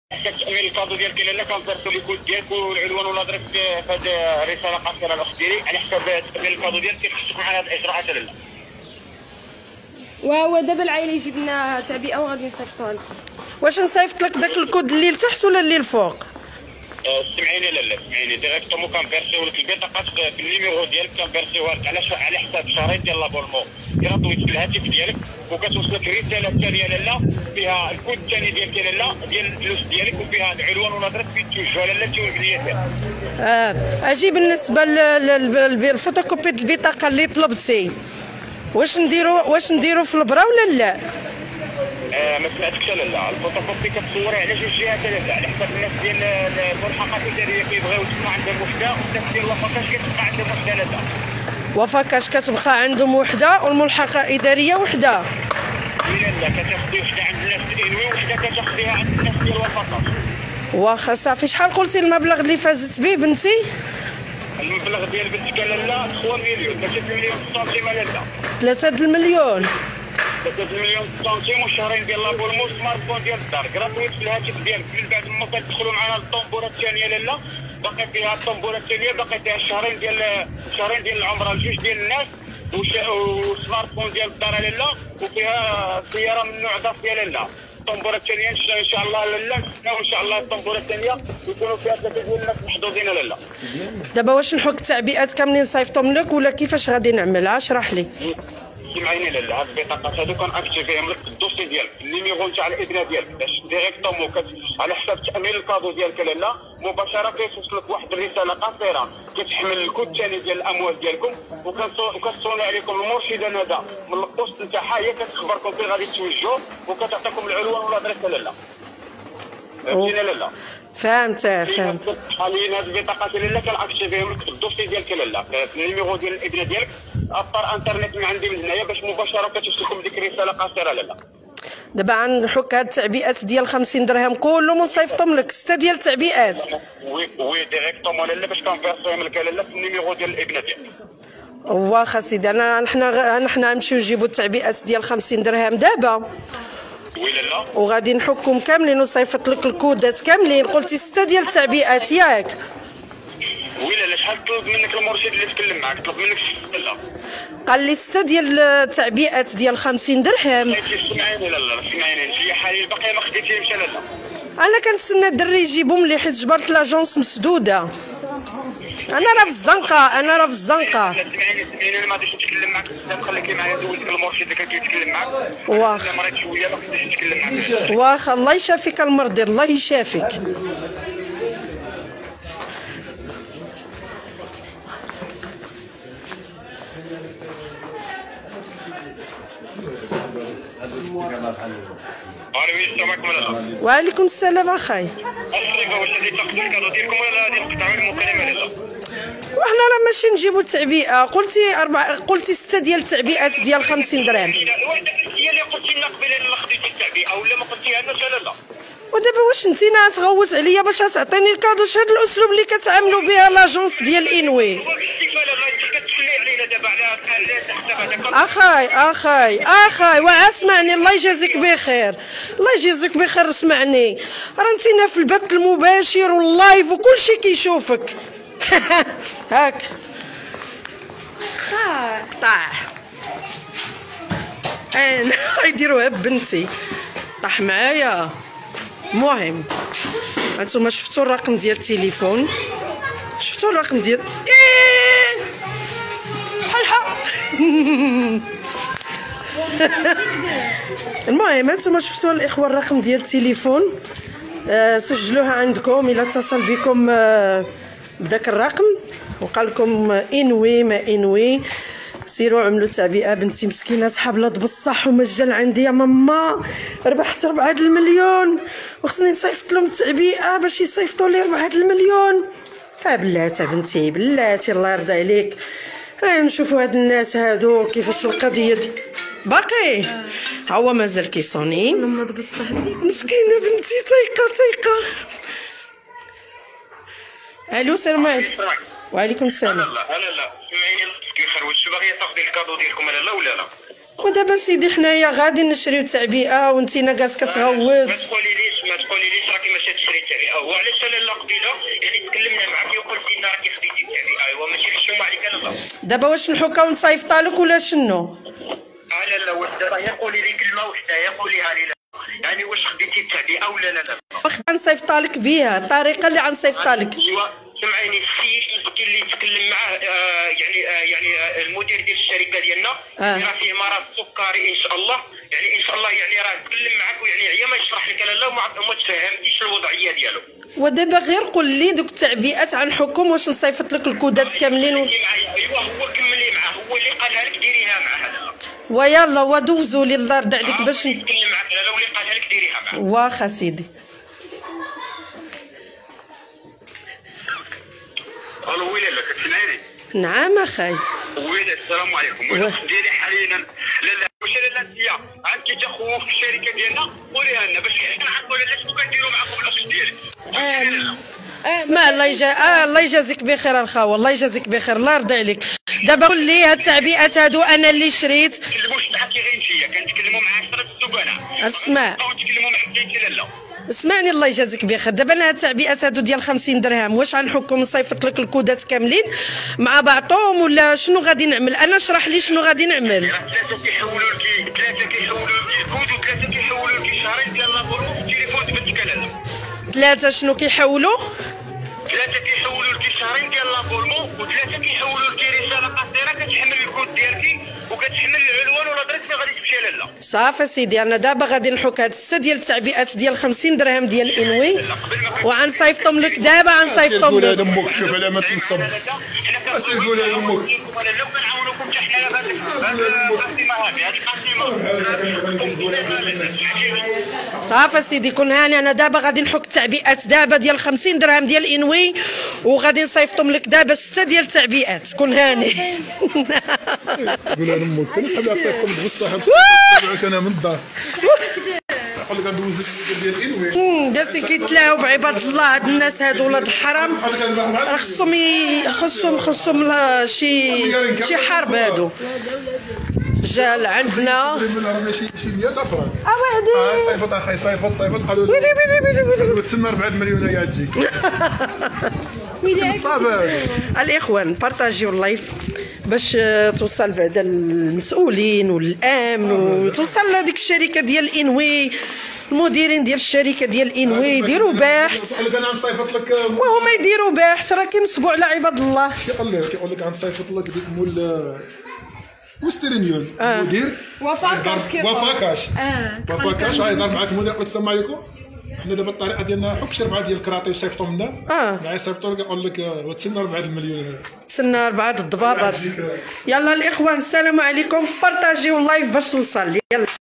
كتأمين الكادو ديالك لالا كنفرسو لي كود ديالك والعنوان والادريس في هذه الرساله قاصره الاخت ديالي على حساب تأمين الكادو ديالك كيخصك معنا هاد الاجراءات لالا. وهو دابا العائله يجيب لنا تعبئه وغادي نصيفطوها لكم. واش نصيفط لك داك الكود اللي لتحت ولا اللي الفوق؟ سمعيني لالا سمعيني ديريكتومون كنفيرسيو لك البطاقات في النيميرو ديالك كنفيرسيوها لك على حساب شهرين ديال لابونمون غراتويت في الهاتف ديالك وكتوصلك الرساله الثانيه لالا فيها الكود الثاني ديالك لالا ديال الفلوس ديالك وفيها العنوان والادريس فين توجهوا لالا تيوجد ليا فيها. اجي بالنسبه للفوتوكوبي البطاقه اللي طلبتي واش نديرو في البرا ولا لا؟ ما سمعتكش لالا الفوتوكوبي كتصوري على جوج جهات لالا على حساب الناس ديال الملحقات الاداريه كيبغيو تسمع عندهم وحده والناس ديال وفاكاش كتبقى عندهم وحده لالا. وفاكاش كتبقى عندهم وحده والملحقه الاداريه وحده. لا كتاخدي وحده عند الناس الانوي وحده كتاخديها عند الناس ديال وفاكاش. واخا صافي. شحال قلتي المبلغ اللي فازت به بنتي؟ المبلغ ديال بنتك لالا 3 مليون 3 مليون سنتيم لالا. 3 المليون 3 مليون سنتيم وشهرين ديال لابونمون سمارت فون ديال الدار غراتويت في الهاتف ديالك. من بعد ما كتدخلوا معنا للطومبوره الثانيه لالا باقي فيها الطومبوره الثانيه باقي فيها شهرين ديال العمره لجوج ديال الناس وسمارت فون ديال الدار لالا وفيها سياره من نوع دافيا لالا. الطومبوره الثانيه ان شاء الله لالا نستناو ان شاء الله الطومبوره الثانيه يكونوا فيها 3 ديال الناس محظوظين لالا. دابا واش نحك التعبئات كاملين نصيفطهم لك ولا كيفاش غادي نعمل؟ اشرح لي. سمعيني لالا هاد البطاقات هادو كنأكتيفيهم لك في الدوسي ديالك النيميرو نتاع الابنه ديالك باش ديريكتومون على حساب تأمين الكادو ديالك لالا مباشره كيوصلك واحد الرساله قصيره كتحمل الكود الثاني ديال الاموال ديالكم وكتصوني عليكم المرشده ندى من البوست نتاعها هي كتخبركم فين غادي توجهوا وكتعطيكم العنوان والادريس لالا. فهمتيني لالا؟ فهمت. حاليا هاد البطاقات لالا كنأكتيفيهم لك في الدوسي ديالك لالا في النيميرو ديال الابنه ديالك ابطر انترنت من عندي من هنايا باش مباشره كتوصلكم ديك الرساله قصيره لالا. دابا غنحك هاد التعبئات ديال 50 درهم كلهم ونصيفطهم لك 6 ديال التعبئات. وي ديريكتومون لالا باش كنفيرسيهم لك لالا في النيميرو ديال الابنه ديالك. واخا سيدي حنا نمشيو نجيبو التعبئات ديال 50 درهم دابا. وي لالا. وغادي نحكم كاملين ونصيفط لك الكودات كاملين. قلتي 6 ديال التعبئات ياك؟ وي لالا. شحال طلب منك المرشد اللي تكلم معاك؟ طلب منك 6 لالا. قال لي 6 ديال التعبئات ديال 50 درهم. سمعيني لالا سمعيني انت حاليا باقي ما خديتيهمش لالا. انا كنتسنى الدري يجيبهم لي حيت جبرت لاجونس مسدوده. انا راه في الزنقه سمعيني انا ما غاديش نتكلم معاك نخليك معايا ندوزك المرشد اللي كان كيتكلم معاك. واخا مريت شويه ما غاديش نتكلم معاك. واخا الله يشافيك المرضي الله يشافيك. وعليكم السلام اخاي. واش غادي تاخذوا الكادو ديالكم ولا غادي نقطعوا المكالمه لالا؟ وحنا راه ماشي نجيبو التعبئه. قلتي 6 ديال التعبئات ديال 50 درهم. هي اللي قلتي لنا قبيله لا خديتي التعبئه ولا ما قلتيها لناش لالا. ودابا واش نتينا تغوت عليا باش تعطيني الكادو؟ هذا الاسلوب اللي كتعاملوا بها لاجونس ديال انوي. اخاي واسمعني الله يجازيك بخير الله يجازيك بخير. اسمعني راه نتينا في البث المباشر واللايف وكلشي كيشوفك. هاك طاح يديروها بنتي طاح معايا. المهم هانتوما شفتوا الرقم ديال التليفون شفتوا الرقم ديال المهم هانتوما شفتوا الاخوه الرقم ديال التليفون سجلوها عندكم الا اتصل بكم بداك الرقم وقال لكم انوي ما انوي سيروا عملوا تعبئه. بنتي مسكينه حابله بصح ومجال عندي يا ماما ربحت 4 المليون وخصني نصيفط لهم التعبئه باش يصيفطوا لي 4 المليون. بلاتي بنتي بلاتي الله يرضى عليك. نشوفوا هاد الناس هادو كيفاش القضيه باقي هو مازال كيصوني مسكينه بنتي طايقه. الو السلام عليكم. وعليكم السلام. لا سمعيني كيخير واش باغيه تاخذي الكادو ديالكم لا ولا لا؟ ودابا سيدي حنايا غادي نشريو تعبئه وانت ناقص كتغوت. ما تقوليليش راكي ماشي تشري التعبئه. هو علاش لاله قبيله يعني تكلمنا معاك وقلتي لنا راكي خديتي التعبئه، ايوا ماشي الشومه عليك لا. دابا واش نحوكاو نصيفطها لك ولا شنو؟ لا واش دابا قولي لي كلمه وحده قوليها لي. يعني واش خديتي التعبئه ولا لا؟ واخا نصيفطها لك بها الطريقه اللي غنصيفطها لك. سمعيني السيد المسكين اللي تكلم معاه يعني المدير ديال الشركه ديالنا راه فيه مرض سكري ان شاء الله، يعني ان شاء الله يعني راه تكلم معاك ويعني عيا ما يشرح لك لا وما تفهمتيش الوضعيه ديالو. ودابا غير قول لي دوك التعبئات عنحكم واش نصيفط لك الكودات كاملين ايوا هو كملي معاه، هو اللي قالها لك ديريها معاه. ويلا ودوزوا لي الله يرضى عليك باش نتكلم معاك لا واللي قالها لك ديريها معاه. واخا سيدي. الو ويلي لا كتسمعيني؟ نعم اخاي. ويلي السلام عليكم. واش ديري حاليا لا واش لا انت عندك تخوف في الشركه ديالنا قوليها لنا باش حنا نعرفوا شنو كنديروا معكم الاخ ديالك. اسمع الله يجازيك بخير الخاوه، الله يجازيك بخير، الله يرضي عليك. دابا قول لي هاد التعبئات هادو انا اللي شريت. كلموش معاك غير فيا كنتكلموا مع 10 السكناء. اسمع كنتكلموا مع انت لا. اسمعني الله يجازيك بخير. دابا انا هاد التعبئات هادو ديال 50 درهم واش غنحكم نصيفط لك الكودات كاملين مع بعضهم ولا شنو غادي نعمل؟ انا اشرح لي شنو غادي نعمل. ثلاثه كيحولوا لك الكود وثلاثه كيحولوا لك شهرين ديال لابورو في التليفون بنتك لالا. ثلاثه شنو كيحولوا؟ ثلاثه كيحولوا لك شهرين ديال لابورمون وثلاثه كيحولوا لك رساله قصيره كتحمل الكود ديالك وكتحمل العنوان ولا درك فين غادي تمشي لالا. صافي سيدي انا دابا غادي نحك هاد 6 ديال التعبئات ديال 50 درهم ديال الانوي وغنصيفطهم لك دابا غنصيفطهم لك. امك شوف على ما تنصب. اسير قول لها امك. لو كنعاونوكم حتى حنا بهذه القسيمه هذه صافي سيدي كون هاني. انا دابا غادي نحك التعبئات دابا ديال 50 درهم ديال الانوي وغادي نصيفطهم لك دابا 6 ديال التعبئات كون هاني. قول لها امك انا صاحبي صيفطهم لك بالصحه تبعك انا من الدار. نقول لك ندوز لك ديال الانوي. جالسين كيتلاهوا بعباد الله هاد الناس هادو ولاد الحرام راه خصهم شي حرب هادو. جا عندنا شي 100 افراد. وحدي صيفط اخي صيفط قالوا لي تسنى 4 مليون يا تجي. صافي الاخوان بارطاجيو اللايف باش توصل بعدا المسؤولين والامن وتوصل لهذيك الشركه ديال الانوي المديرين ديال الشركه ديال الانوي يديروا بحث. انا غنصيفط لك وهما يديروا بحث راه كينصبوا على عباد الله. كيقول لك غنصيفط لك ديك مول وسترينيون مدير وفاكاش غيهضر معاك المدير يقول لك السلام عليكم حنا دابا الطريقه ديالنا حك شي 4 ديال الكراطي وصيفطوا لنا مع يصيفطوا لك يقول لك وتسنى 4 المليون تسنى 4 الضبابات. يلا الاخوان السلام عليكم بارطاجيو اللايف باش توصل. يلا